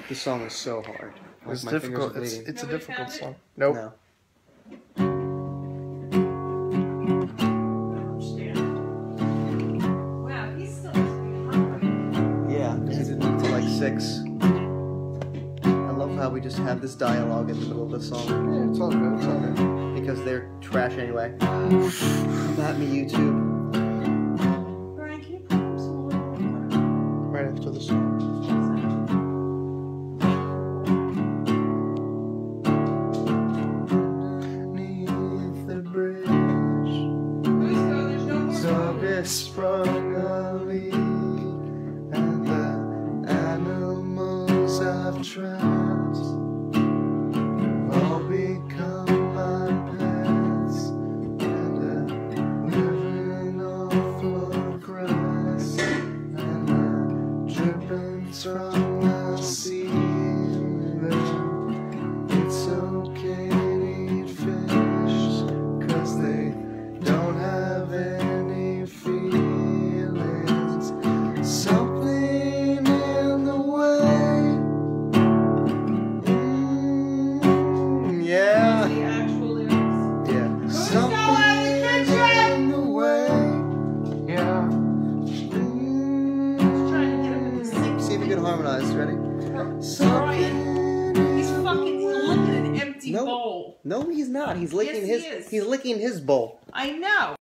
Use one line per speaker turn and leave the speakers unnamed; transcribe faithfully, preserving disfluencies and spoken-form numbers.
This song is so hard. Like,
It's
my
difficult.
fingers
It's,
are bleeding.
it's a
Nobody
difficult
found it?
song. Nope.
No.
Wow, he's still hungry.
Yeah, because he didn't until like six. I love how we just have this dialogue in the middle of the song.
Yeah, it's all good. It's all good.
Because they're trash anyway. Come at me, YouTube.
Brian, can you put him some more?
Right after the song. Beneath the bridge,
Let's go, there's no more.
zombies sprung a leak, and the animals I've trapped all become my pets, and I'm living off of grass, and I'm dripping from the ceiling. It's okay to eat fish, 'cause they don't have any feelings. Something in the way. Mm, yeah.
The actual lyrics.
Yeah.
Who's going in the kitchen?
in the way. Yeah.
He's trying to get him in the sink.
See if you can harmonize. Ready?
Brian, he's fucking looking at an empty
No.
bowl.
No, he's not. He's licking
Yes,
his.
he is.
He's licking his bowl.
I know.